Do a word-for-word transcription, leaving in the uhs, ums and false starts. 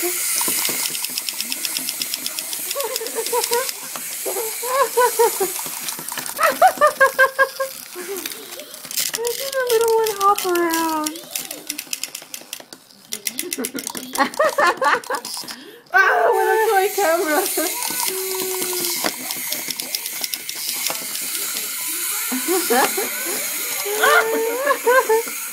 Look at the little one hop around. Oh, what a toy camera. Ha ha ha!